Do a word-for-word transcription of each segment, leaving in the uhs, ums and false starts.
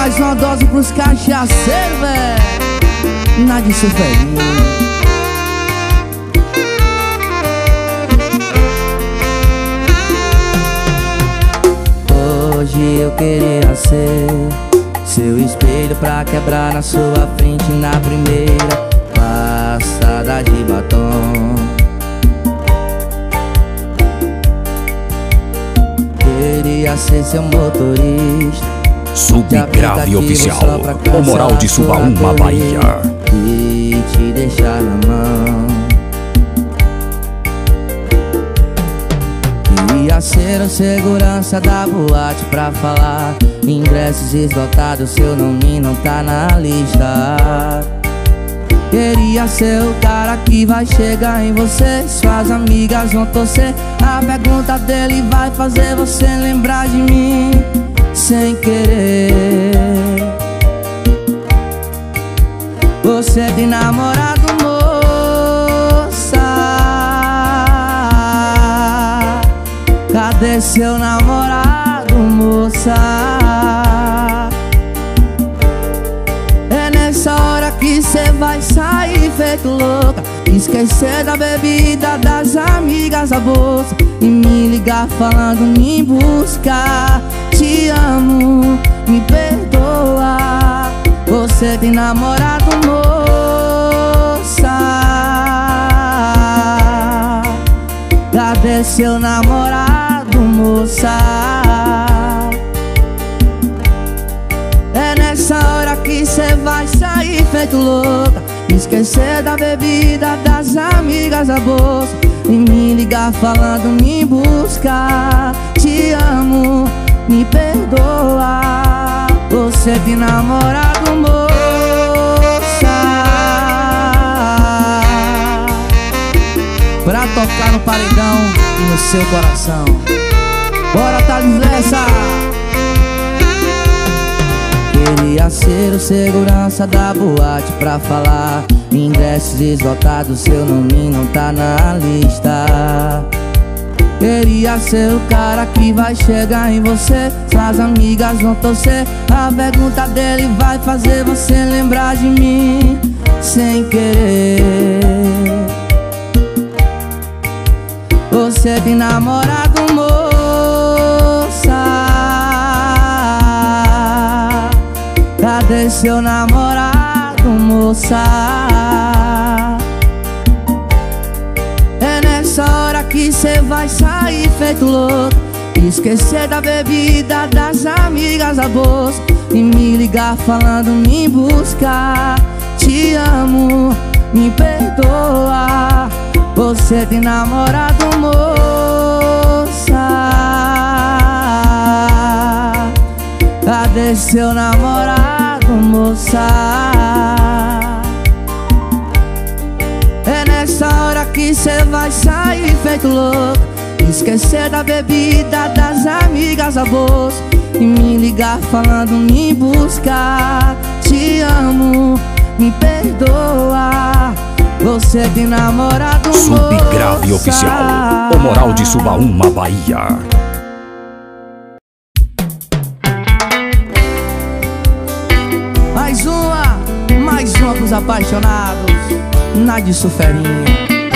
Mais uma dose pros cachaceiros, véi. Nada de sofrerinho. Hoje eu queria ser seu espelho pra quebrar na sua frente na primeira passada de batom. Queria ser seu motorista, Subgrave Oficial, o Moral de Subaúma, Bahia. E te deixar na mão. Queria ser o segurança da boate pra falar ingressos esgotados, seu nome não tá na lista. Queria ser o cara que vai chegar em você, suas amigas vão torcer, a pergunta dele vai fazer você lembrar de mim sem querer. Você tem namorado, moça? Cadê seu namorado, moça? É nessa hora que cê vai sair feito louca, esquecer da bebida, das amigas, da bolsa, e me ligar falando me buscar. Te amo, me perdoa. Você tem namorado, moça? Cadê seu namorado, moça? É nessa hora que cê vai sair feito louca, esquecer da bebida, das amigas, da bolsa, e me ligar falando me buscar. Te amo, me perdoa. Você tem namorado, moça? Pra tocar no paredão e no seu coração. Bora, Thales Lessa! Queria ser o segurança da boate pra falar ingressos esgotados, seu nome não tá na lista. Queria ser o cara que vai chegar em você, suas amigas vão torcer, a pergunta dele vai fazer você lembrar de mim sem querer. Você tem namorado, moça? Cadê seu namorado, moça? É nessa hora que cê vai sair feito louco, esquecer da bebida, das amigas, da bolsa, e me ligar falando me buscar. Te amo, me perdoa. Você tem namorado, moça? Cadê seu namorado, moça? É nessa hora que cê vai sair feito louco, esquecer da bebida, das amigas, da bolsa, e me ligar falando me buscar. Te amo, me perdoa. Você tem namorado, moça? Subgrave Oficial, o Moral de Subaúma, Bahia. Mais uma, mais uma pros apaixonados. Nada de sofrerinha.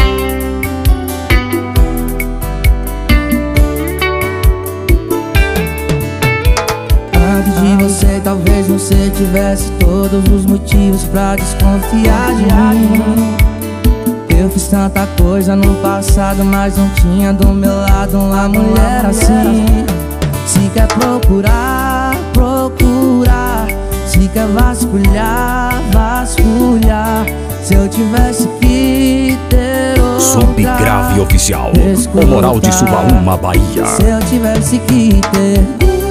Antes de você, talvez você tivesse todos os motivos pra desconfiar de mim. Eu fiz tanta coisa no passado, mas não tinha do meu lado uma mulher assim. Se quer procurar, procurar. Se quer vasculhar, vasculhar. Se eu tivesse que ter outra, Subgrave Oficial, escuta, o Moral de Subaúma, Bahia. Se eu tivesse que ter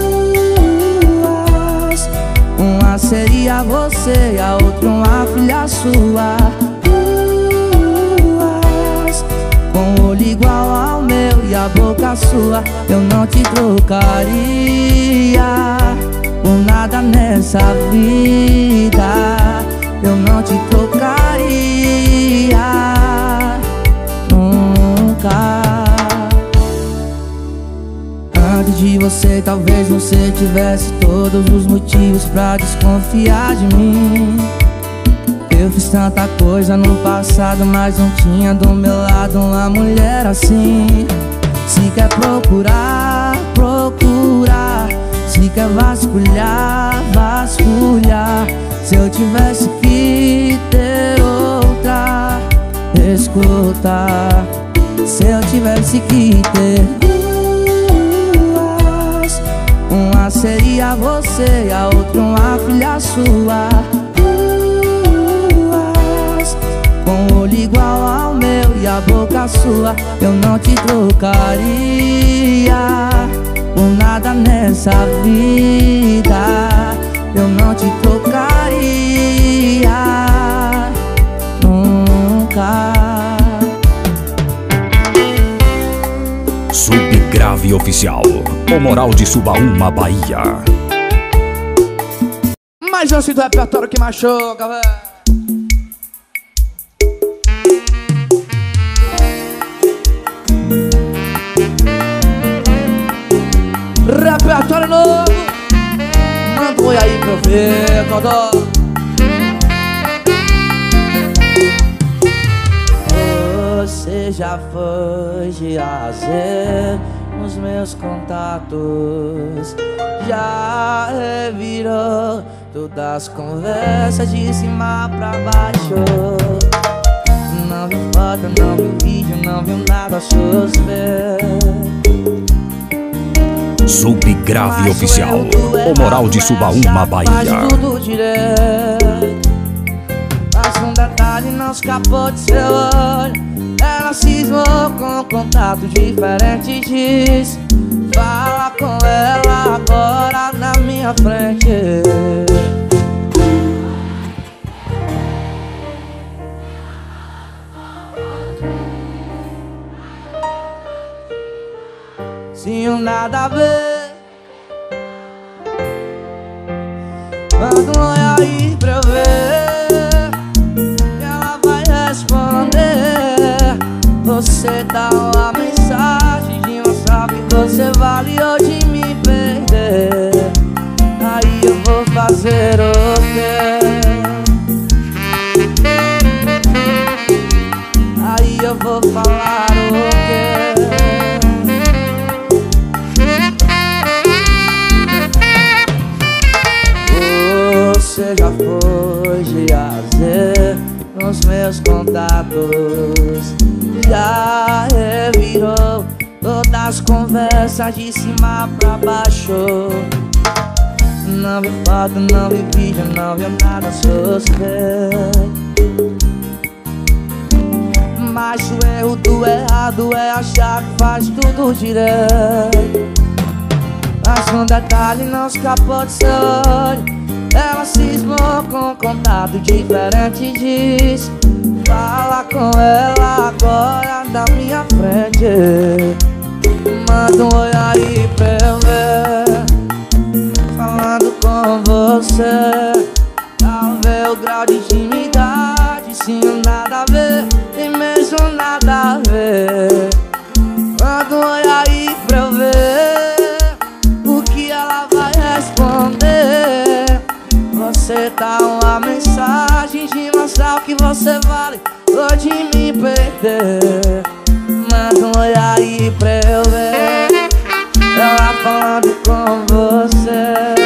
duas, uma seria você e a outra uma filha sua. Com o olho igual ao meu e a boca sua, eu não te trocaria por nada nessa vida. Eu não te trocaria nunca. Antes de você talvez você tivesse todos os motivos pra desconfiar de mim. Eu fiz tanta coisa no passado, mas não tinha do meu lado uma mulher assim. Se quer procurar, procurar. Se quer vasculhar, vasculhar. Se eu tivesse que ter outra, escuta. Se eu tivesse que ter duas, uma seria você e a outra uma filha sua. Duas, com o olho igual ao meu e a boca sua. Eu não te trocaria por nada nessa vida. Eu não te trocaria nunca. Subgrave Oficial, o Moral de Subaúma, Bahia. Mais um do repertório que machuca, velho. Repertório novo. Manda um oi aí pra eu ver, Codó. Você já foi de A a Z nos meus contatos. Já revirou todas as conversas de cima pra baixo. Não viu foto, não viu vídeo, não viu nada suspeito. Subgrave Oficial, o Moral de Subaúma, Bahia. Faz tudo direito. Faz um detalhe, não escapou de seu olho. Ela cismou com um contato diferente. Diz, fala com ela agora na minha frente. Se um nada a ver, manda um oi aí pra eu ver. E ela vai responder. Você dá uma mensagem de mostrar que você vale ou de me perder. Aí eu vou fazer o quê? Aí eu vou falar o quê? Você já foi de A a Z nos meus contatos. Já revirou todas as conversas de cima pra baixo. Não vi foto, não vi vídeo, não vi nada suspeito. Mas o erro do errado é achar que faz tudo direito. Mas um detalhe não escapou de seu olho. Ela cismou com um contato diferente. Diz, fala com ela agora na minha frente. Manda um oi aí pra eu ver. Falando com você, pra ver o grau de intimidade. Se nada a ver, e mesmo nada a ver. Manda um oi aí pra eu ver o que ela vai responder. Você dá uma mensagem de mostrar o que você vale ou de me perder. Manda um oi aí pra eu ver. Ela falando com você.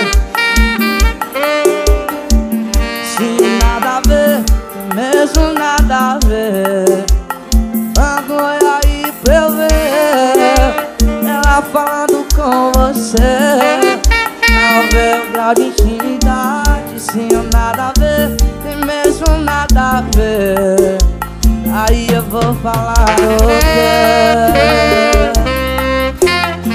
Se nada a ver, mesmo nada a ver. Manda um oi aí pra eu ver. Ela falando com você. Ao ver o grau de intimidade. Se nada a ver, tem mesmo nada a ver. Aí eu vou falar o quê?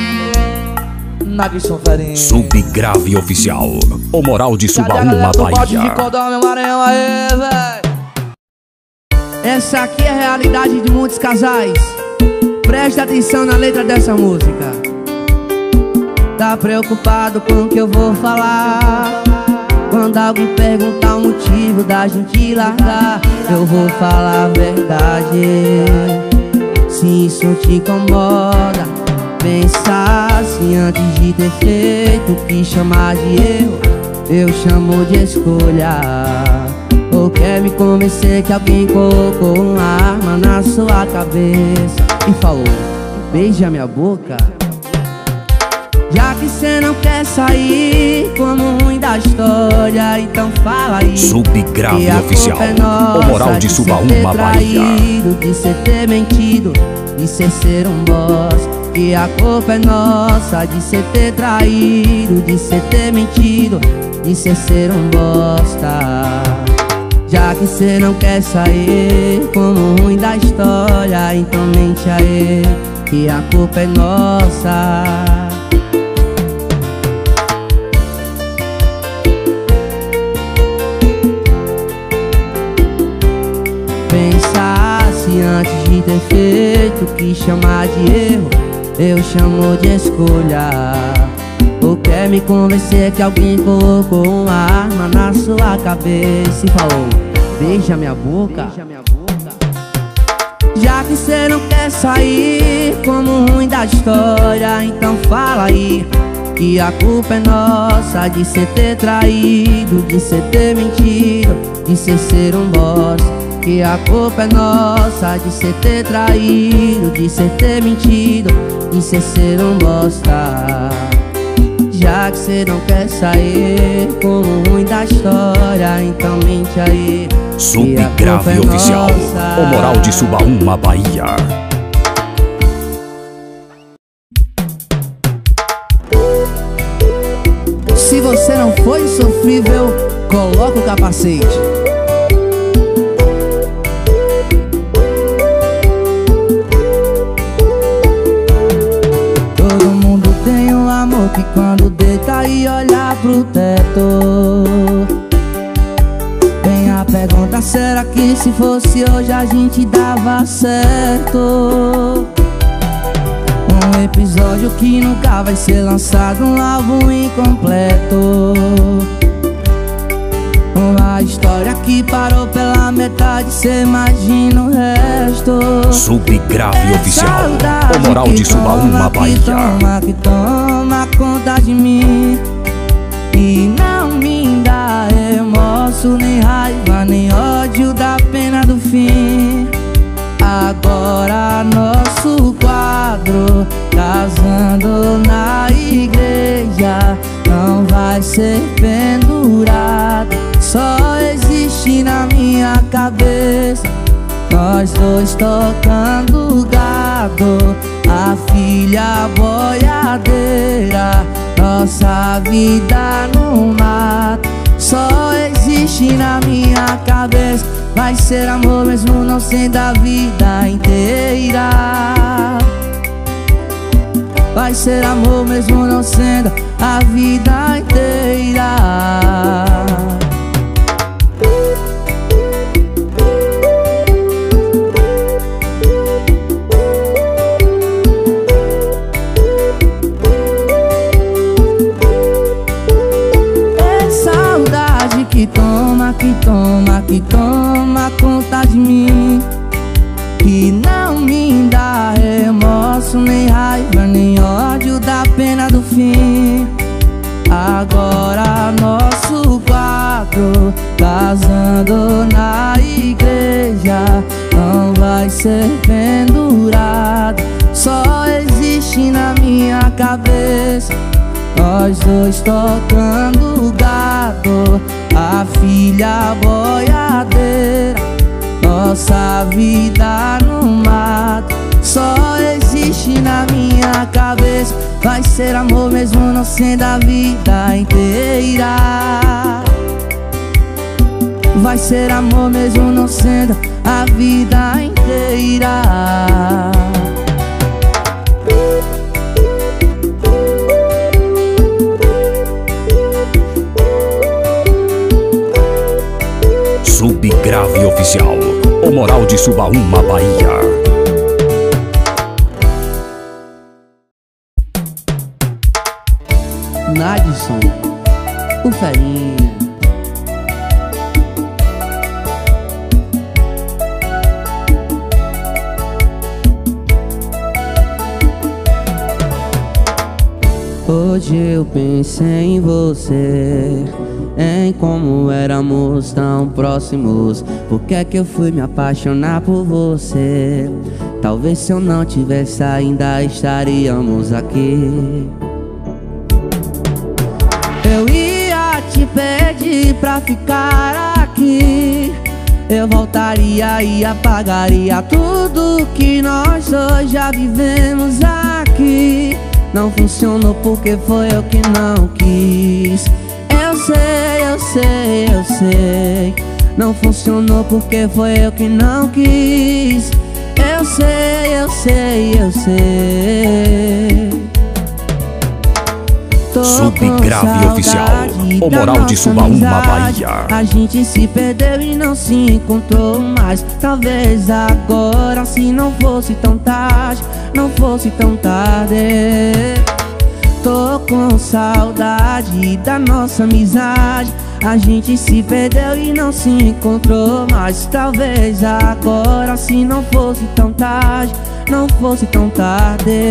Nagson Farinha. Subgrave Oficial, o Moral de Subaúma, Bahia. De Codó, meu Maranhão, aí, véi. Essa aqui é a realidade de muitos casais. Preste atenção na letra dessa música. Tá preocupado com o que eu vou falar? Quando alguém perguntar o motivo da gente largar, eu vou falar a verdade. Se isso te incomoda, Pensasse antes de ter feito o que chamar de erro, eu chamo de escolha. Ou quer me convencer que alguém colocou uma arma na sua cabeça e falou, beija minha boca? Já que cê não quer sair como ruim da história, então fala aí. Subgrave Oficial, o Moral de Subaúma, Bahia. De cê ter mentido, de cê ser um boss. Que a culpa é nossa de cê ter traído, de cê ter mentido, de cê ser um bosta. Já que cê não quer sair como ruim da história, então mente aí, que a culpa é nossa. Pensasse antes de ter feito o que chamar de erro, eu chamo de escolha. Ou quer me convencer que alguém colocou uma arma na sua cabeça e falou, beija minha boca? Já que cê não quer sair como ruim da história, então fala aí, que a culpa é nossa de cê ter traído, de cê ter mentido, de cê ser um bosta. Que a culpa é nossa de cê ter traído, de cê ter mentido, de cê ser um bosta. Já que cê não quer sair como ruim da história, então mente aí. Subgrave é Oficial, nossa. O Moral de Subaúma, Bahia. Se você não foi insofrível, coloca o capacete. Que quando deita e olha pro teto, vem a pergunta, será que se fosse hoje a gente dava certo? Um episódio que nunca vai ser lançado, um álbum incompleto. Uma história que parou pela metade, cê imagina o resto. Subgrave Oficial, o Moral de Subaúma, Bahia. Que toma, que toma conta de mim e não me dá remorso, nem raiva, nem ódio da pena do fim. Agora nosso quadro, casando na igreja, não vai ser pendurado, só existe na minha cabeça. Nós dois tocando gado, a filha boiadeira, nossa vida no mato, só existe na minha cabeça. Vai ser amor mesmo não sendo a vida inteira. Vai ser amor mesmo não sendo a vida inteira. Que toma, que toma, que toma conta de mim, que não me dá remorso, nem raiva, nem ódio da pena do fim. Agora nosso quadro, casando na igreja, não vai ser pendurado, só existe na minha cabeça. Nós dois tocando gado, a filha boiadeira, nossa vida no mato, só existe na minha cabeça. Vai ser amor mesmo não sendo a vida inteira. Vai ser amor mesmo não sendo a vida inteira. Subgrave Oficial, o Moral de Subaúma, Bahia. Nadson, o Ferinha. Hoje eu pensei em você, em como éramos tão próximos. Por que é que eu fui me apaixonar por você? Talvez se eu não tivesse ainda estaríamos aqui. Eu ia te pedir pra ficar aqui. Eu voltaria e apagaria tudo que nós dois já vivemos aqui. Não funcionou porque foi eu que não quis. Eu sei, eu sei, eu sei. Não funcionou porque foi eu que não quis. Eu sei, eu sei, eu sei. Subgrave Oficial, o Moral de Subaúma, Bahia. A gente se perdeu e não se encontrou mais. Talvez agora, se não fosse tão tarde, não fosse tão tarde. Tô com saudade da nossa amizade. A gente se perdeu e não se encontrou mais. Talvez agora, se não fosse tão tarde, não fosse tão tarde.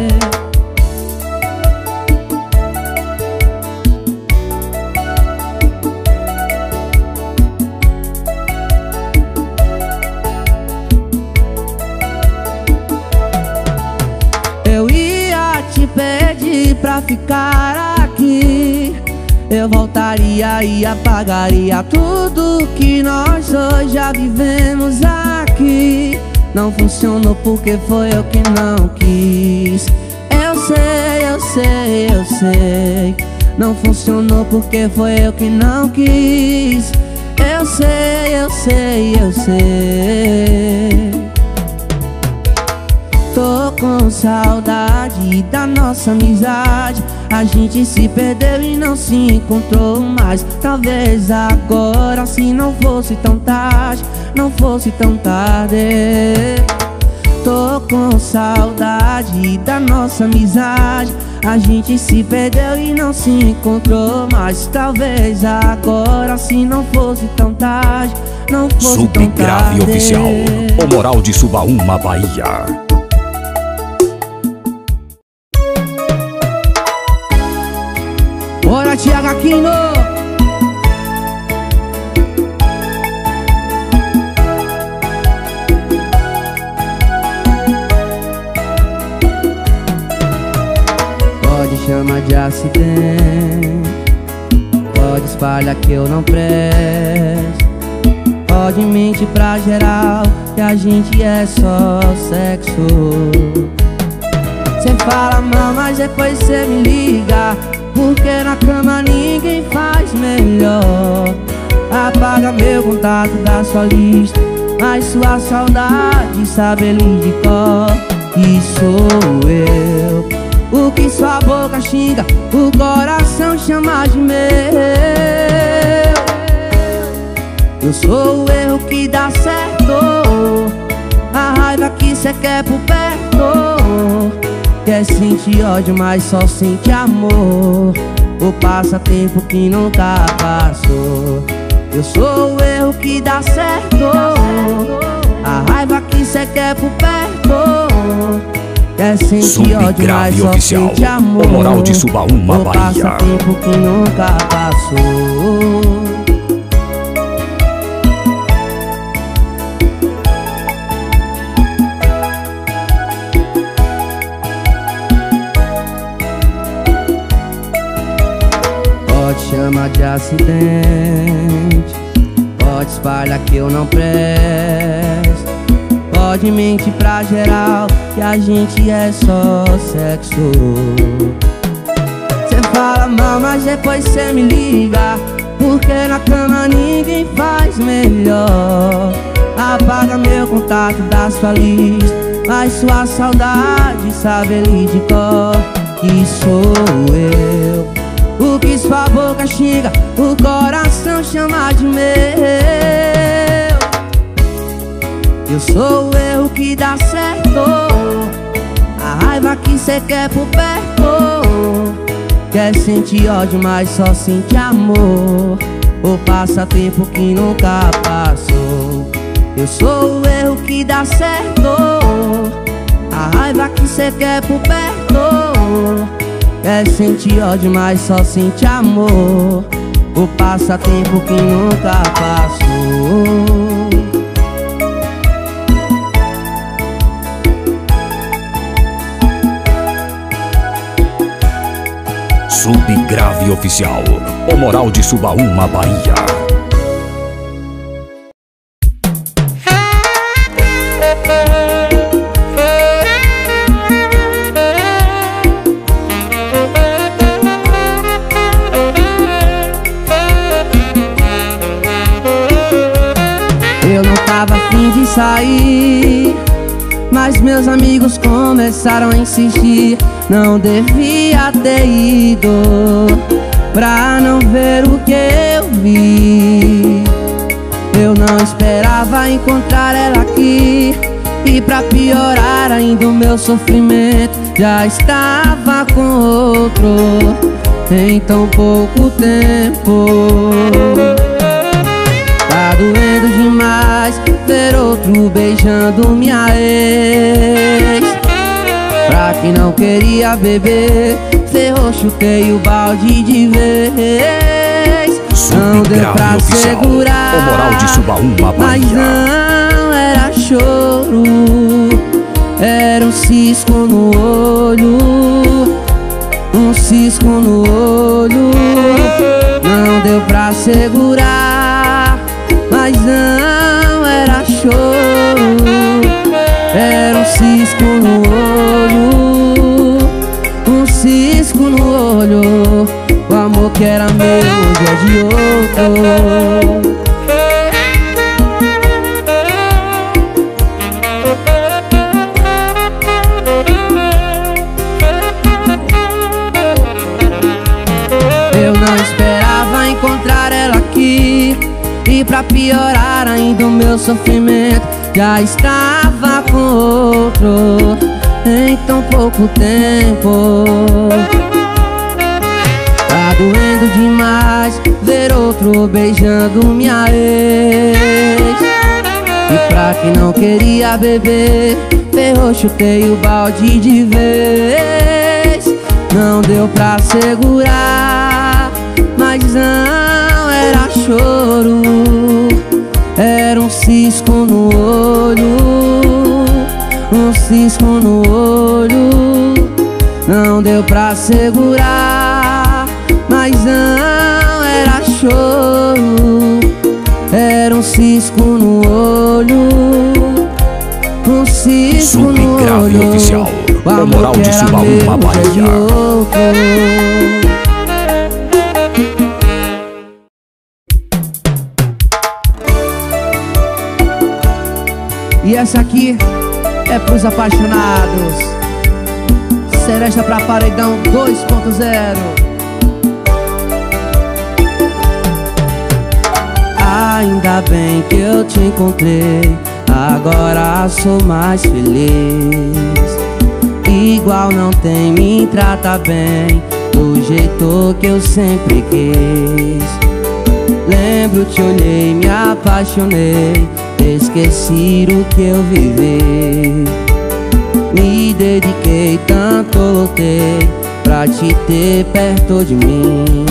Pedi pra ficar aqui. Eu voltaria e apagaria tudo que nós dois já vivemos aqui. Não funcionou porque foi eu que não quis. Eu sei, eu sei, eu sei. Não funcionou porque foi eu que não quis. Eu sei, eu sei, eu sei. Tô com saudade da nossa amizade. A gente se perdeu e não se encontrou mais. Talvez agora, se não fosse tão tarde, não fosse tão tarde. Tô com saudade da nossa amizade. A gente se perdeu e não se encontrou mais. Talvez agora, se não fosse tão tarde, não fosse tão tarde. Subgrave Oficial, o Moral de Subaúma, Bahia. Bora, Tiago Aquino! Pode chamar de acidente, pode espalhar que eu não presto, pode mentir pra geral que a gente é só sexo. Cê fala mal, mas depois cê me liga, porque na cama ninguém faz melhor. Apaga meu contato da sua lista, mas sua saudade sabe ele de cor. E sou eu, o que sua boca xinga, o coração chama de meu. Eu sou o erro que dá certo, a raiva que cê quer por perto. Quer sentir ódio, mas só sente amor. O passatempo que nunca passou. Eu sou o erro que dá certo, a raiva que cê quer por perto. Quer sentir ódio, mas só sente amor. O Moral de Subaúma, o Bahia. passatempo que nunca passou. Pode chamar de acidente, pode espalhar que eu não presto, pode mentir pra geral que a gente é só sexo. Cê fala mal, mas depois cê me liga, porque na cama ninguém faz melhor. Apaga meu contato da sua lista, mas sua saudade sabe ele de cor. Que sou eu, o que sua boca xinga, o coração chama de meu. Eu sou o erro que dá certo, a raiva que cê quer por perto. Quer sentir ódio, mas só sente amor. O passatempo que nunca passou. Eu sou o erro que dá certo, a raiva que cê quer por perto. é sentir ódio, mas só sente amor. O passatempo que nunca passou. Subgrave Oficial, o Moral de Subaúma, Bahia. Eu não tava afim de sair, mas meus amigos começaram a insistir. Não devia ter ido pra não ver o que eu vi. Eu não esperava encontrar ela aqui, e pra piorar ainda o meu sofrimento já estava com outro em tão pouco tempo. Tá doendo demais ver outro beijando minha ex. Pra quem não queria beber, ferrou, chutei o balde de vez. Não deu pra Oficial, segurar, o Moral de Subaúma, mas Bahia. não era choro, era um cisco no olho, um cisco no olho. Não deu pra segurar, mas não era choro, era um cisco no olho, um cisco no olho. O amor que era meu hoje é de outro. Eu não esperava encontrar ela aqui, e pra piorar ainda o meu sofrimento já estava com outro em tão pouco tempo. Tá doendo demais ver outro beijando minha ex. E pra quem não queria beber, ferrou, chutei o balde de vez. Não deu pra segurar, mas não era choro, era um cisco no olho, um cisco no olho. Não deu pra segurar, mas não era choro, era um cisco no olho, um cisco no olho. Oficial, o Moral de Subaúma, Bahia. E essa aqui é pros apaixonados. Seresta pra Paredão dois ponto zero. Ainda bem que eu te encontrei, agora sou mais feliz. Igual não tem, me trata bem, do jeito que eu sempre quis. Lembro, te olhei, me apaixonei, esqueci o que eu vivi. Me dediquei, tanto lutei pra te ter perto de mim.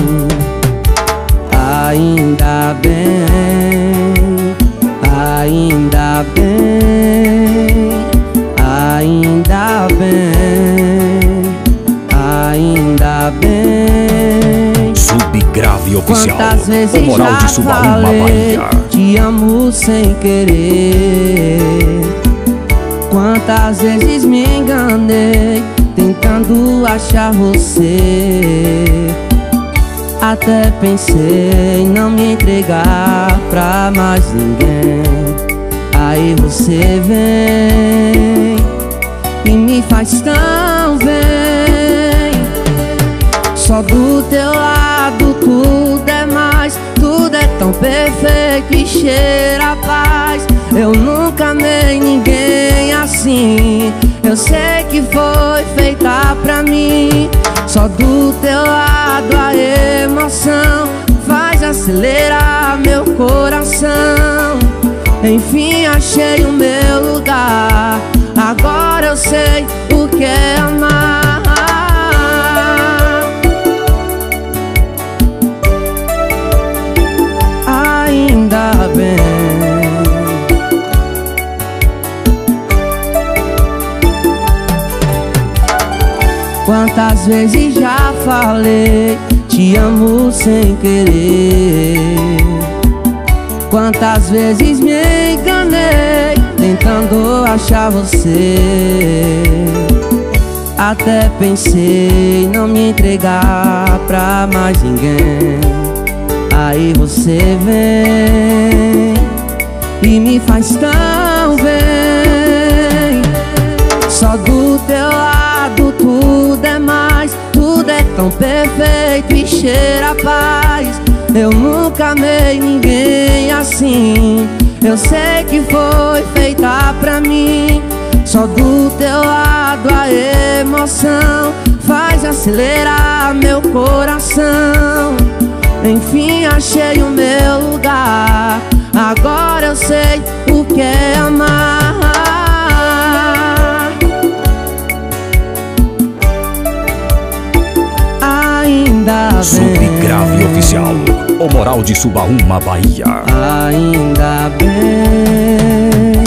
Ainda bem, ainda bem, ainda bem, ainda bem. Subgrave Oficial, Quantas vezes o Moral já de Subaúma, falei, Bahia. te amo sem querer. Quantas vezes me enganei, tentando achar você. Até pensei em não me entregar pra mais ninguém. Aí você vem e me faz tão bem. Só do teu lado tudo é mais, tudo é tão perfeito e cheira a paz. Eu nunca amei ninguém assim, eu sei que foi feita pra mim. Só do teu lado a emoção faz acelerar meu coração. Enfim achei o meu lugar, agora eu sei o que é amar. vezes já falei te amo sem querer? Quantas vezes me enganei tentando achar você? Até pensei em não me entregar pra mais ninguém. Aí você vem e me faz tão bem. Só do teu lado tudo é mais, tudo é tão perfeito e cheira a paz. Eu nunca amei ninguém assim. Eu sei que foi feita pra mim. Só do teu lado a emoção faz acelerar meu coração. Enfim achei o meu lugar. Agora eu sei o que é amar. Ainda bem. Subgrave Oficial, o Moral de Subaúma, Bahia. Ainda bem.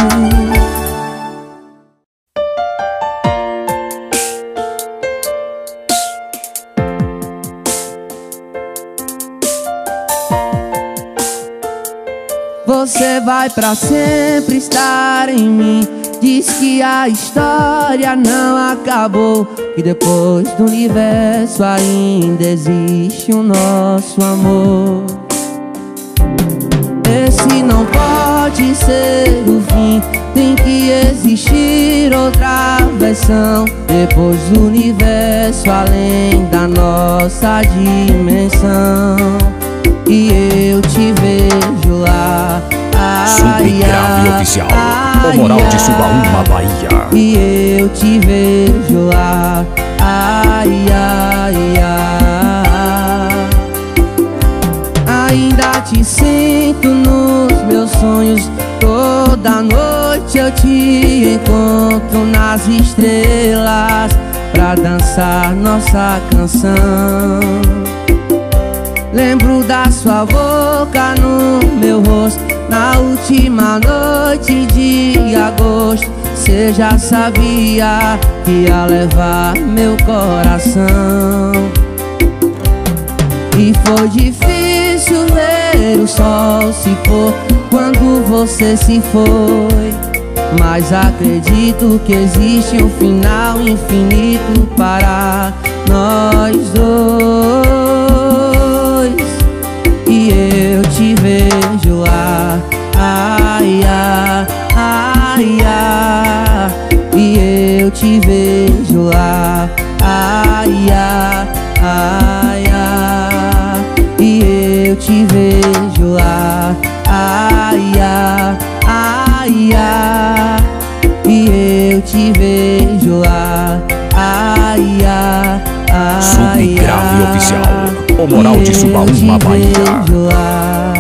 Você vai pra sempre estar em mim. Diz que a história não acabou, que depois do universo ainda existe o nosso amor. Esse não pode ser o fim, tem que existir outra versão. Depois do universo, além da nossa dimensão. E eu te vejo lá. Subgrave Oficial, o Moral de Subaúma, Bahia. E eu te vejo lá. Ai, ai, ai. Ainda te sinto nos meus sonhos. Toda noite eu te encontro nas estrelas pra dançar nossa canção. Lembro da sua boca no meu rosto na última noite de agosto. Cê já sabia que ia levar meu coração. E foi difícil ver o sol se pôr quando você se foi. Mas acredito que existe um final infinito para nós dois. E eu te vejo lá. Ai, ai, ai, ai. E eu te vejo lá. Ai, ai, ai, ai. E eu te vejo lá. Ai, ai, ai, ai. E eu te vejo lá. Ai, ai, ai. Subgrave Oficial, o Moral de Subaúma, Bahia.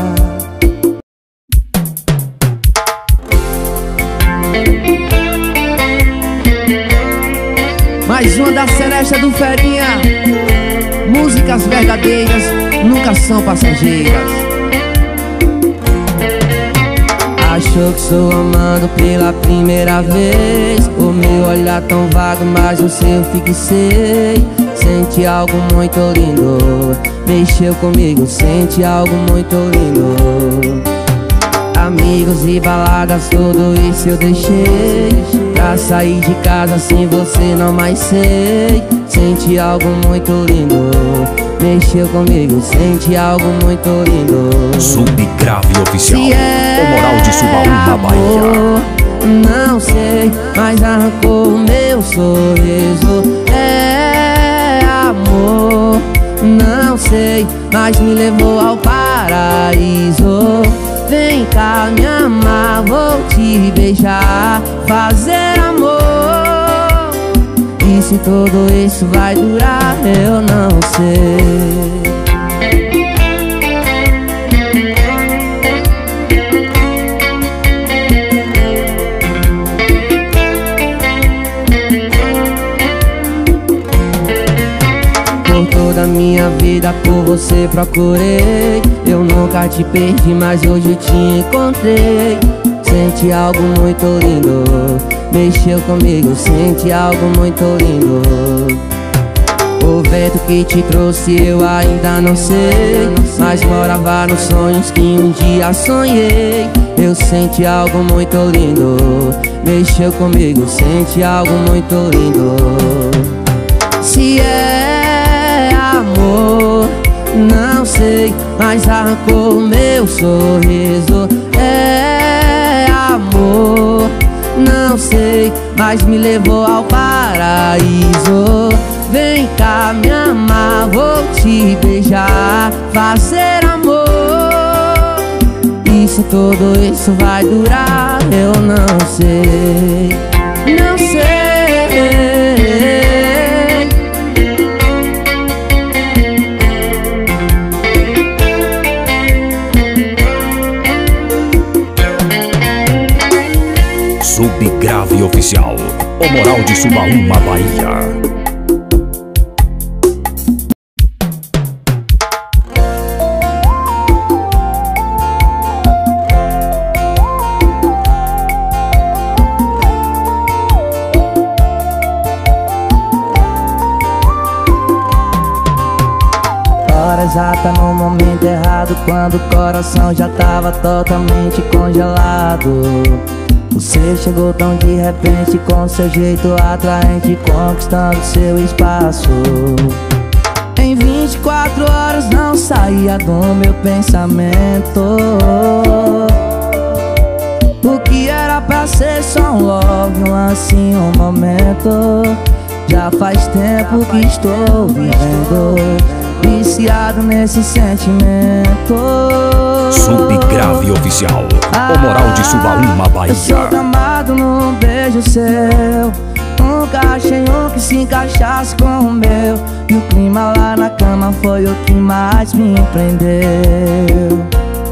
Mais uma da Seresta do Ferinha. Músicas verdadeiras nunca são passageiras. Achou que estou amando pela primeira vez. O meu olhar tão vago, mas o seu fixei. Sente algo muito lindo, mexeu comigo, sente algo muito lindo. Amigos e baladas, tudo isso eu deixei pra sair de casa sem você, não mais sei. Sente algo muito lindo, mexeu comigo, sente algo muito lindo. Subgrave Oficial, é o Moral de Subaúma, Bahia. Não sei, mas arrancou o meu sorriso. É amor, não sei, mas me levou ao paraíso. Vem cá me amar, vou te beijar, fazer amor. E se tudo isso vai durar, eu não sei. Por toda a minha vida por você procurei. Eu nunca te perdi, mas hoje te encontrei. Sente algo muito lindo, mexeu comigo, sente algo muito lindo. O vento que te trouxe eu ainda não sei, mas morava nos sonhos que um dia sonhei. Eu senti algo muito lindo, mexeu comigo, senti algo muito lindo. Se é amor, não sei, mas arrancou meu sorriso. É amor, não sei, mas me levou ao paraíso. Vem cá me amar, vou te beijar, fazer amor. E se tudo isso vai durar, eu não sei, não sei. Subgrave Oficial, o Moral de Subaúma, Bahia. Hora exata no momento errado, quando o coração já tava totalmente congelado. Você chegou tão de repente, com seu jeito atraente, conquistando seu espaço. Em vinte e quatro horas não saía do meu pensamento. O que era pra ser só um love, um lance, um momento. Já faz tempo que estou vivendo, viciado nesse sentimento. Subgrave Oficial, o Moral de Subaúma, Bahia. Eu sou gamado num beijo seu, nunca achei um que se encaixasse com o meu. E o clima lá na cama foi o que mais me prendeu.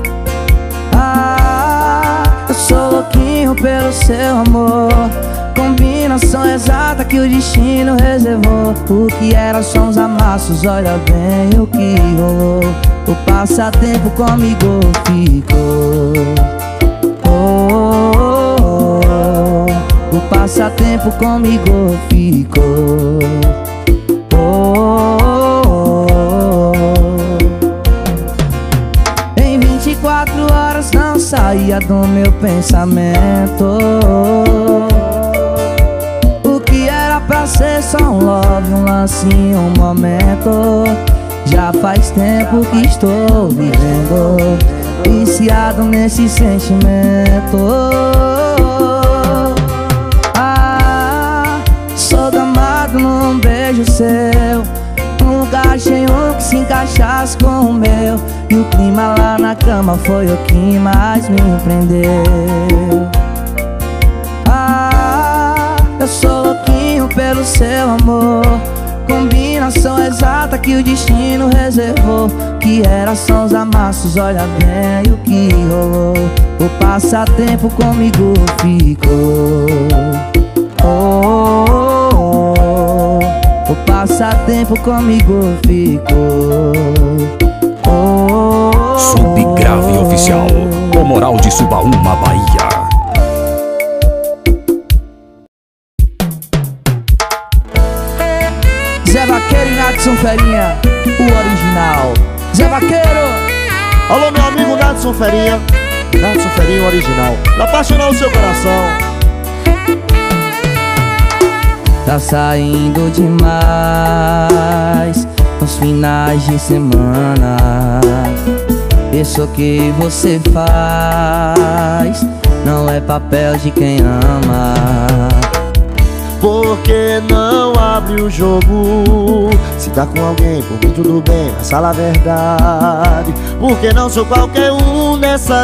Ah, eu sou louquinho pelo seu amor, combinação exata que o destino reservou. O que era só uns amassos, olha bem o que rolou. O passatempo comigo ficou. Oh, oh, oh. O passatempo comigo ficou. Oh, oh, oh. Em vinte e quatro horas não saía do meu pensamento. O que era pra ser só um love, um lance, um momento. Já faz tempo que estou vivendo, viciado nesse sentimento. Ah, sou gamado num beijo seu, nunca achei um que se encaixasse com o meu. E o clima lá na cama foi o que mais me prendeu. Ah, eu sou louquinho pelo seu amor, combinação exata que o destino reservou. Que era só os amassos, olha bem o que rolou. O passatempo comigo ficou. Oh, oh, oh. O passatempo comigo ficou. Oh, oh, oh. Subgrave Oficial, o Moral de Subaúma, Bahia. Zé Vaqueiro e Nadson Ferinha, o original. Zé Vaqueiro! Alô, meu amigo Nadson Ferinha, Nadson Ferinha, o original. Pra apaixonar o seu coração. Tá saindo demais nos finais de semana. Isso que você faz não é papel de quem ama. Por que não abre o jogo? Se tá com alguém, por mim tudo bem, mas fala a verdade. Porque não sou qualquer um nessa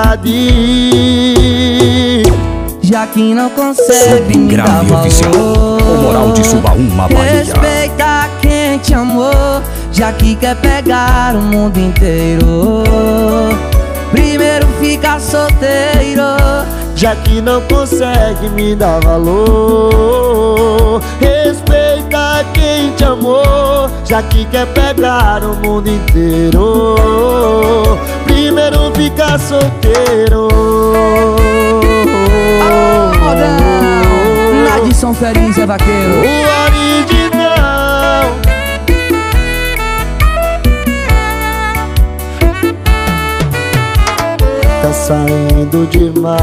cidade. Já que não consegue me dar Subgrave Oficial, o Moral de Subaúma, Bahia. respeita quem te amou, já que quer pegar o mundo inteiro. Primeiro fica solteiro, já que não consegue me dar valor. Respeita quem te amou, já que quer pegar o mundo inteiro. Primeiro fica solteiro. Alô, modão! Nadson Ferinha, Zé Vaqueiro. O original. saindo demais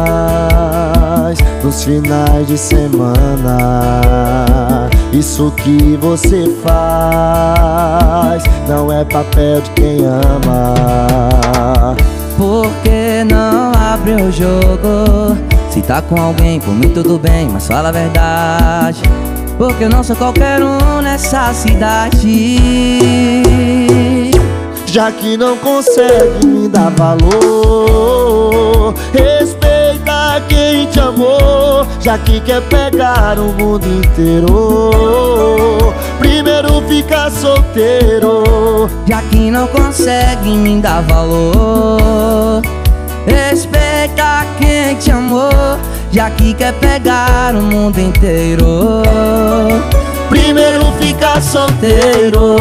nos finais de semana. Isso que você faz não é papel de quem ama. Por que não abre o jogo? Se tá com alguém, por mim tudo bem, mas fala a verdade. Porque eu não sou qualquer um nessa cidade. Já que não consegue me dar valor, respeita quem te amou. Já que quer pegar o mundo inteiro, primeiro fica solteiro. Já que não consegue me dar valor, respeita quem te amou. Já que quer pegar o mundo inteiro, primeiro fica solteiro.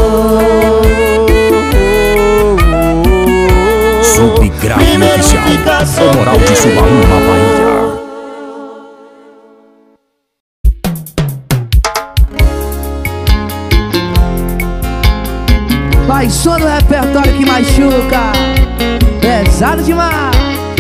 Subgrave Oficial, o Moral de Subaúma, Bahia. vai só no repertório que machuca, pesado demais.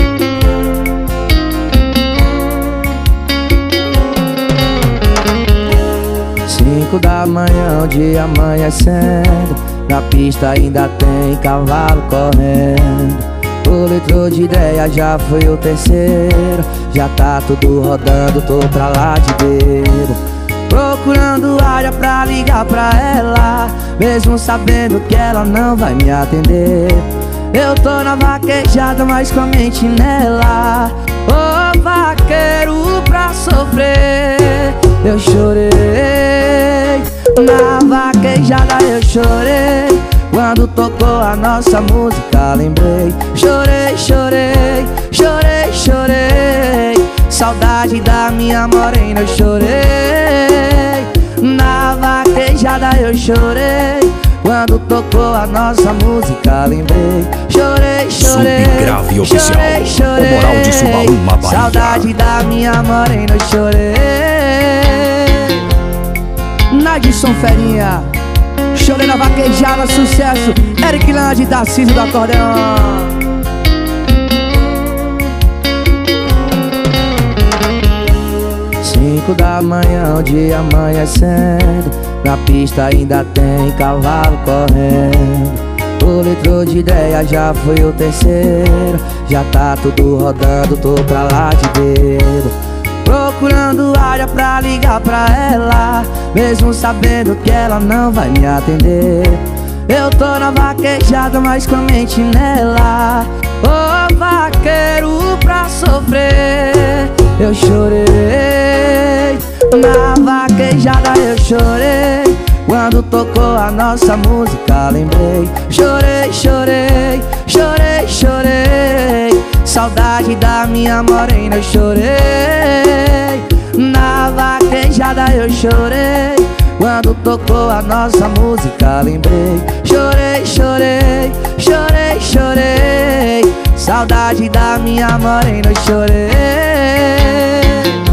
Cinco da manhã, o dia amanhecendo, na pista ainda tem cavalo correndo. O litro de ideia já foi o terceiro, já tá tudo rodando, tô pra lá de bebo. Procurando área pra ligar pra ela, mesmo sabendo que ela não vai me atender. Eu tô na vaquejada, mas com a mente nela. Ô vaqueiro pra sofrer, eu chorei. Na vaquejada eu chorei, quando tocou a nossa música lembrei. Chorei, chorei, chorei, chorei, saudade da minha morena eu chorei. Na vaquejada eu chorei, quando tocou a nossa música lembrei. Chorei, chorei, Subgrave Oficial, chorei, chorei, o Moral de Subaúma, Bahia. saudade da minha morena eu chorei. Nadson Ferinha, chorei na vaquejada, sucesso. Eric Lande, Tarcísio do acordeão. Cinco da manhã, o dia amanhecendo, na pista ainda tem cavalo correndo. O litro de ideia já foi o terceiro, já tá tudo rodando, tô pra lá de dedo. Procurando área pra ligar pra ela, mesmo sabendo que ela não vai me atender. Eu tô na vaquejada, mas com a mente nela. Ô vaqueiro pra sofrer, eu chorei. Na vaquejada eu chorei, quando tocou a nossa música lembrei. Chorei, chorei, chorei, chorei, saudade da minha morena eu chorei. Na vaquejada eu chorei, quando tocou a nossa música lembrei. Chorei, chorei, chorei, chorei, saudade da minha morena eu chorei.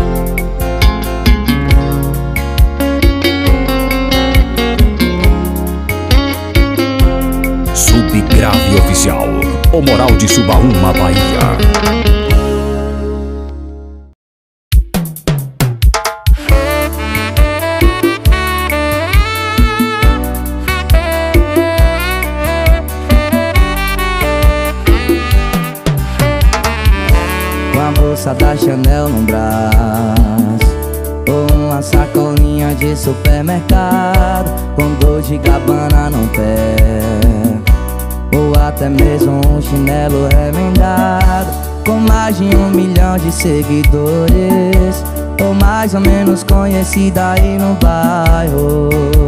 Subgrave Oficial, o Moral de Subaúma, Bahia. Com a bolsa da Chanel no braço, ou uma sacolinha de supermercado, com dor de Gabbana no pé, ou até mesmo um chinelo remendado, com mais de um milhão de seguidores, ou mais ou menos conhecida aí no bairro.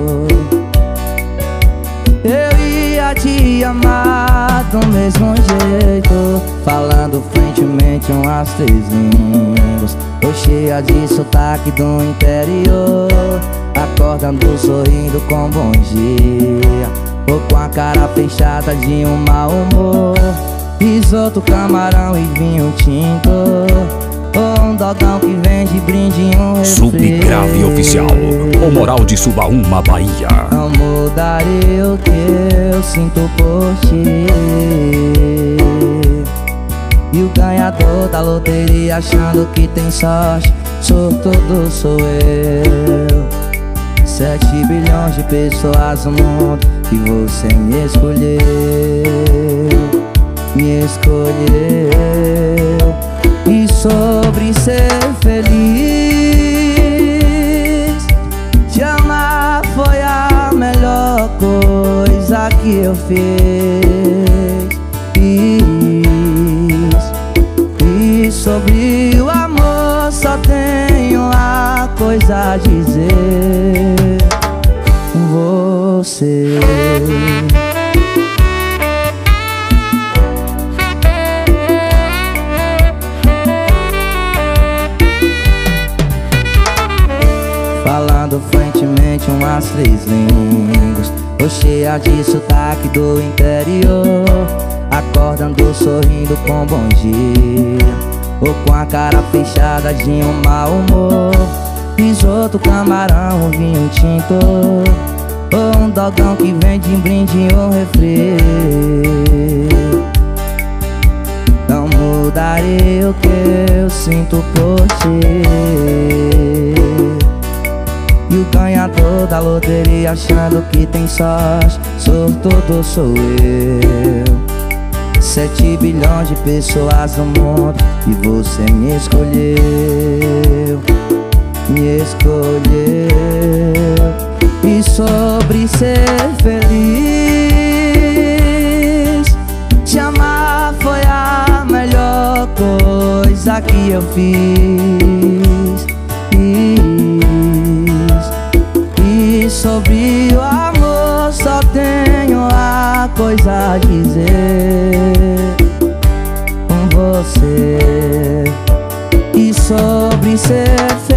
Eu ia te amar do mesmo jeito, falando fluentemente umas três línguas, ou cheia de sotaque do interior, acordando sorrindo com bom dia, ou com a cara fechada de um mau humor. Risoto, camarão e vinho tinto, ou um dogão que vende brinde e um refri. Subgrave Oficial, o Moral de Subaúma, Bahia. Não mudaria o que eu sinto por ti. E o ganhador da loteria achando que tem sorte, sortudo sou eu. Sete bilhões de pessoas no mundo e você me escolheu, me escolheu. E sobre ser feliz, te amar foi a melhor coisa que eu fiz. E sobre o amor só tenho uma coisa a dizer: você. Falando fluentemente umas três línguas, ou cheia de sotaque do interior, acordando sorrindo com bom dia, ou com a cara fechada de um mau humor. Risoto, camarão, um vinho tinto, ou um dogão que vem de brinde ou refri. Não mudarei o que eu sinto por ti. E o ganhador da loteria achando que tem sorte, sortudo sou eu. Sete bilhões de pessoas no mundo e você me escolheu, me escolheu. E sobre ser feliz, te amar foi a melhor coisa que eu fiz. E sobre o amor só tenho uma coisa a dizer: você. E sobre ser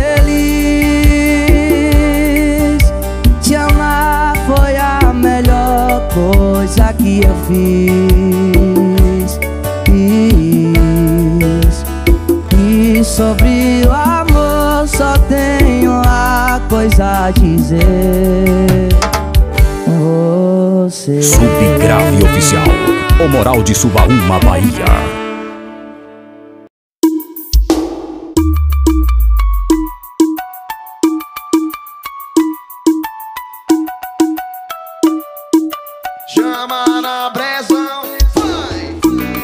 feliz, te amar foi a melhor coisa que eu fiz. E sobre o amor só tenho uma coisa a dizer: você. Subgrave Oficial, o Moral de Subaúma, Bahia. Chama na pressão, vai!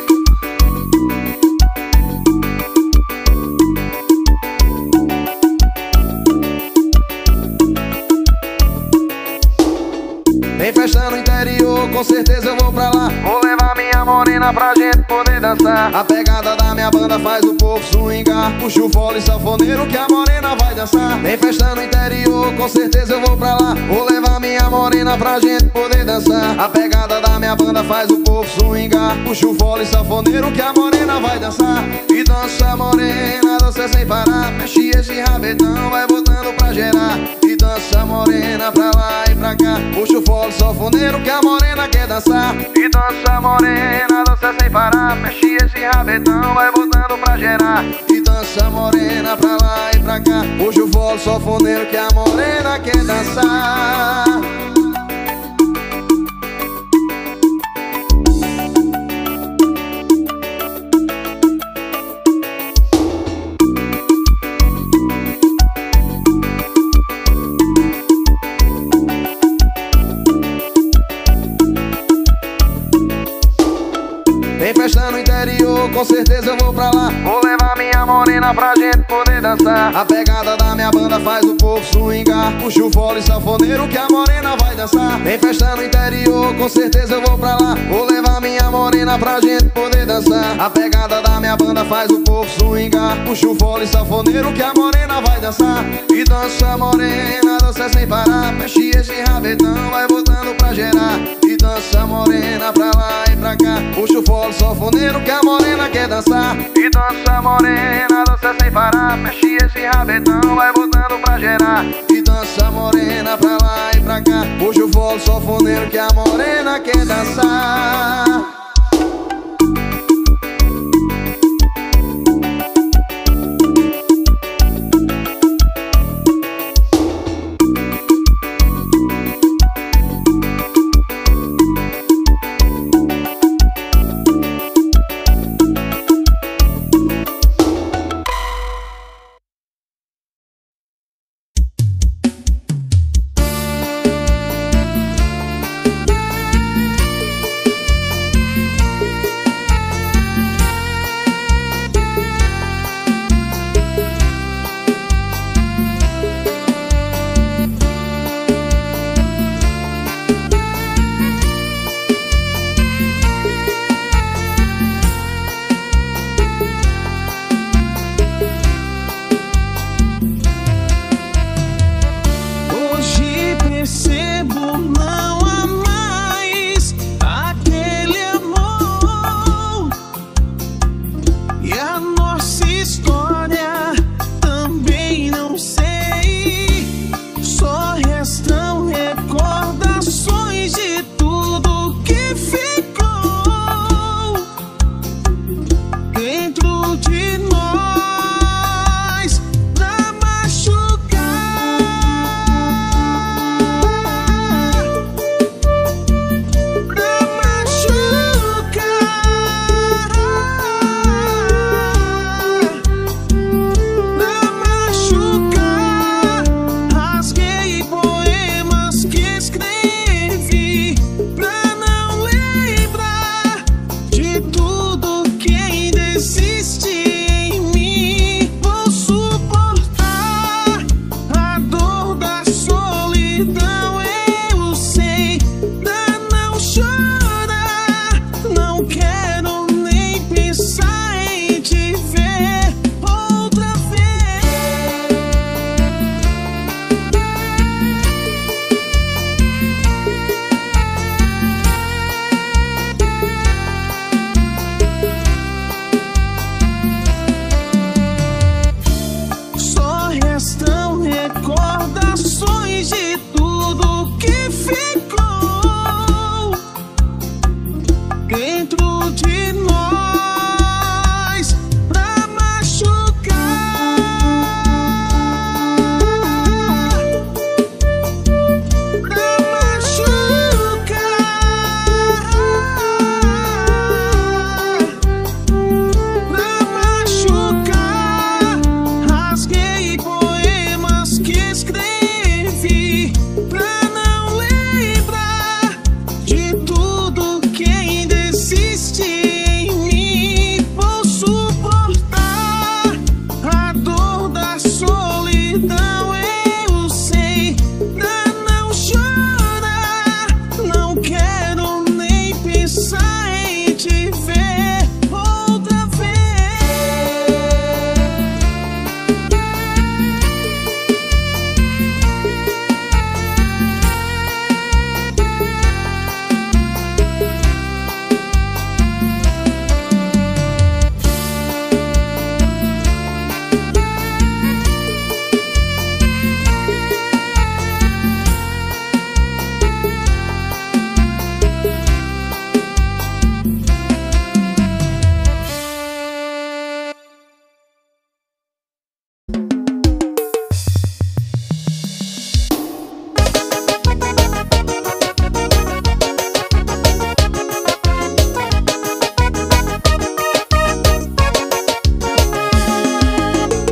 Tem festa no interior, com certeza eu vou pra lá. Vou levar minha morena pra gente poder dançar. A pegada da minha banda faz o povo swingar. Puxa o fole sanfoneiro que a morena vai dançar. Tem festa no interior, com certeza eu vou pra lá. Vou levar minha morena pra gente poder dançar. A pegada da minha banda faz o povo swingar. Puxa o fole sanfoneiro que a morena vai dançar. E dança morena, dança sem parar. Mexe esse rabetão, vai botando pra gerar. E dança morena pra lá e pra cá. Puxa o fole sanfoneiro que a morena quer dançar. E dança morena, dança sem parar. Mexe esse rabetão, vai botando pra gerar. E dança morena pra lá e pra cá. Puxa o fole sanfoneiro que a morena quer dançar. Tem festa no interior, com certeza eu vou pra lá. Vou levar minha morena pra gente poder dançar. A pegada da minha banda faz o povo swingar. Puxa o fole sanfoneiro que a morena vai dançar. Tem festa no interior, com certeza eu vou pra lá. Vou levar minha morena pra gente poder dançar. A pegada da minha banda faz o povo swingar. Puxa o fole sanfoneiro que a morena vai dançar. E dança morena, dança sem parar. Mexe esse rabetão, vai botando pra gerar. E dança morena pra lá e pra cá. Puxa o fole sanfoneiro que a morena quer dançar. E dança morena, dança sem parar. Mexe esse rabetão, vai botando pra gerar. E dança morena pra lá e pra cá. Puxa o fole sanfoneiro que a morena quer dançar.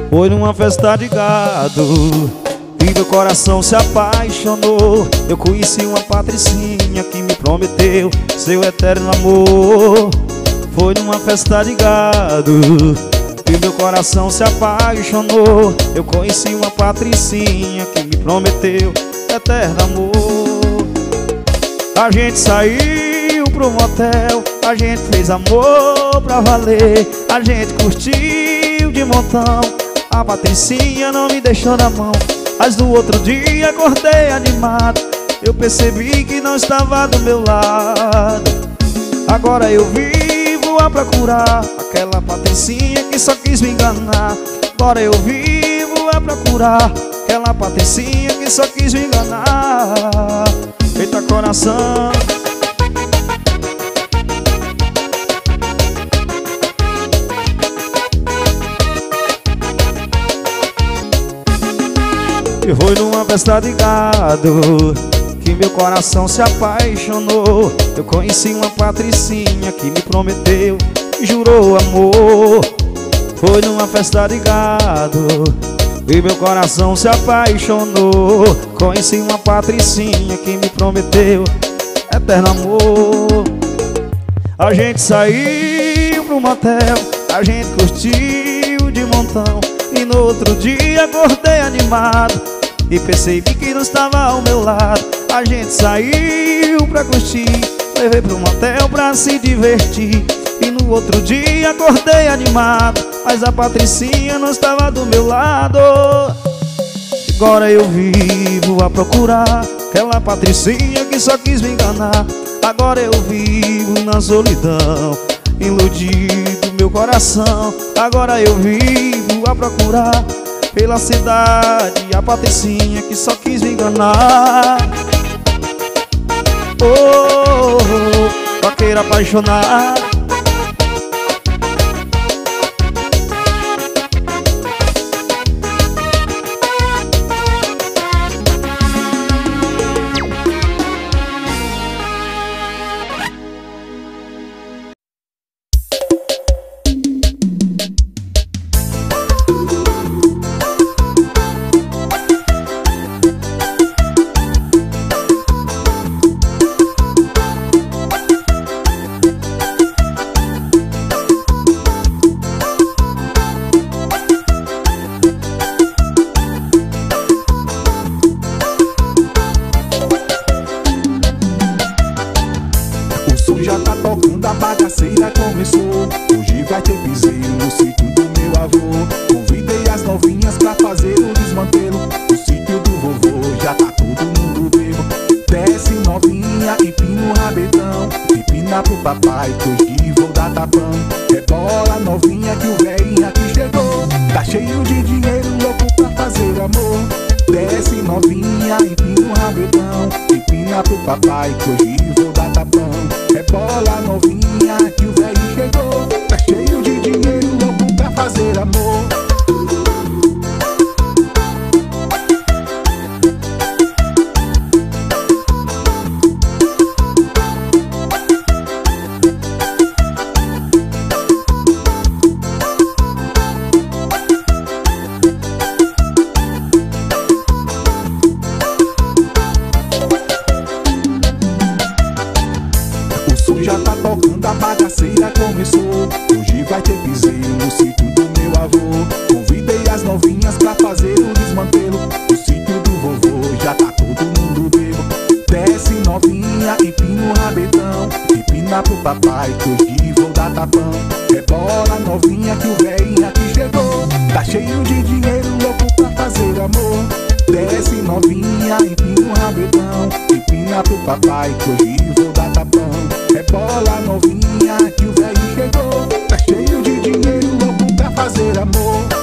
Foi numa festa de gado e meu coração se apaixonou. Eu conheci uma patricinha que me prometeu seu eterno amor. Foi numa festa de gado e meu coração se apaixonou. Eu conheci uma patricinha que me prometeu eterno amor. A gente saiu pro motel, a gente fez amor pra valer, a gente curtiu de montão. A patricinha não me deixou na mão, mas no outro dia acordei animado. Eu percebi que não estava do meu lado. Agora eu vivo a procurar aquela patricinha que só quis me enganar. Agora eu vivo a procurar aquela patricinha que só quis me enganar. Eita coração. E foi numa festa de gado que meu coração se apaixonou. Eu conheci uma patricinha que me prometeu e jurou amor. Foi numa festa de gado e meu coração se apaixonou. Conheci uma patricinha que me prometeu eterno amor. A gente saiu pro motel, a gente curtiu de montão. E no outro dia acordei animado e percebi que não estava ao meu lado. A gente saiu pra curtir, levei pro motel pra se divertir. E no outro dia acordei animado, mas a patricinha não estava do meu lado. Agora eu vivo a procurar aquela patricinha que só quis me enganar. Agora eu vivo na solidão, iludido meu coração. Agora eu vivo a procurar pela cidade a patricinha que só quis me enganar. Oh, oh, oh, vaqueiro apaixonado. Já tá tocando, a bagaceira começou. Hoje vai ter piseiro no sítio do meu avô. Convidei as novinhas pra fazer o desmantelo. O sítio do vovô já tá todo mundo bebo. Desce novinha, empina o rabetão. Empina pro papai que hoje vou dar tapão. Rebola novinha que o velhinho aqui chegou. Tá cheio de dinheiro, louco pra fazer amor. Desce novinha, empina o rabetão. Empina pro papai que hoje vou dar tapão. Rebola novinha que o velho chegou. Tá cheio de dinheiro, louco pra fazer amor. Já tá tocando, a bagaceira começou. Hoje vai ter piseiro no sítio do meu avô. Convidei as novinhas pra fazer o desmantelo. O sítio do vovô já tá todo mundo bebo. Desce novinha, empina o rabetão. Empina pro papai que hoje vou dar tapão. Rebola novinha que o velhinho aqui chegou. Tá cheio de dinheiro, louco pra fazer amor. Desce novinha, empina o rabetão. Empina pro papai que hoje vou dar tapão. Rebola novinha que o velho chegou. Tá cheio de dinheiro, louco pra fazer amor.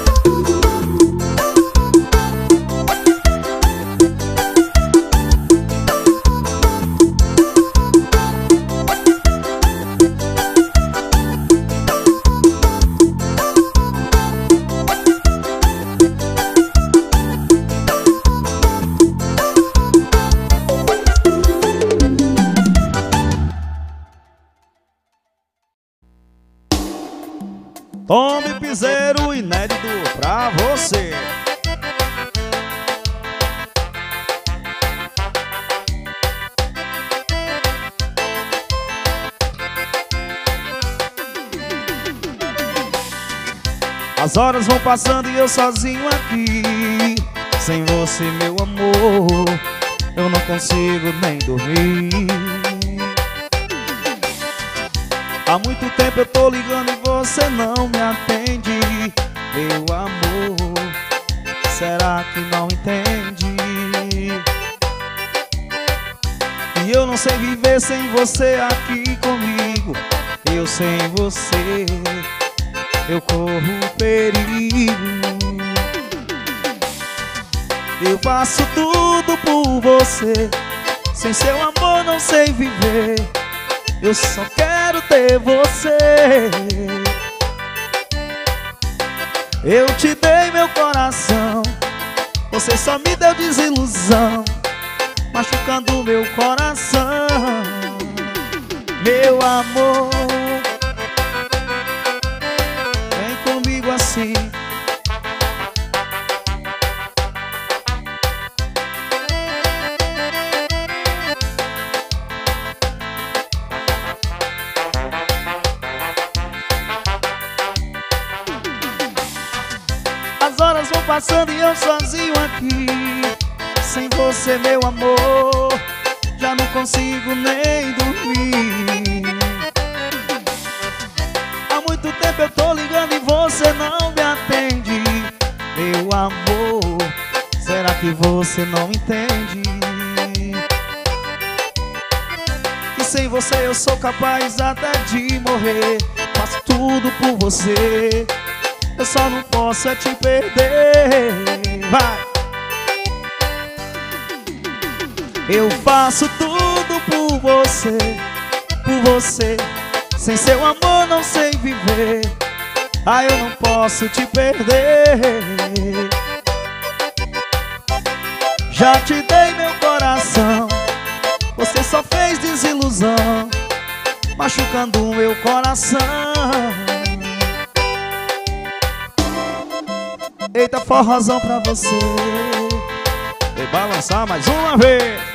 Tommy Piseiro, inédito pra você. As horas vão passando e eu sozinho aqui. Sem você, meu amor, eu não consigo nem dormir. Há muito tempo eu tô ligando e você não me atende. Meu amor, será que não entende? E eu não sei viver sem você aqui comigo. Eu sem você, eu corro perigo. Eu faço tudo por você. Sem seu amor não sei viver. Eu só quero ter você. Eu te dei meu coração, você só me deu desilusão, machucando meu coração. Meu amor, vem comigo assim. As horas vão passando e eu sozinho aqui. Sem você, meu amor, já não consigo nem dormir. Há muito tempo eu tô ligando e você não me atende. Meu amor, será que você não entende? Que sem você eu sou capaz até de morrer. Faço tudo por você, eu só não posso é te perder. Vai! Eu faço tudo por você, por você. Sem seu amor não sei viver. Ah, eu não posso te perder. Já te dei meu coração, você só fez desilusão, machucando o meu coração. Eita, forrozão pra você. Vou balançar mais uma vez.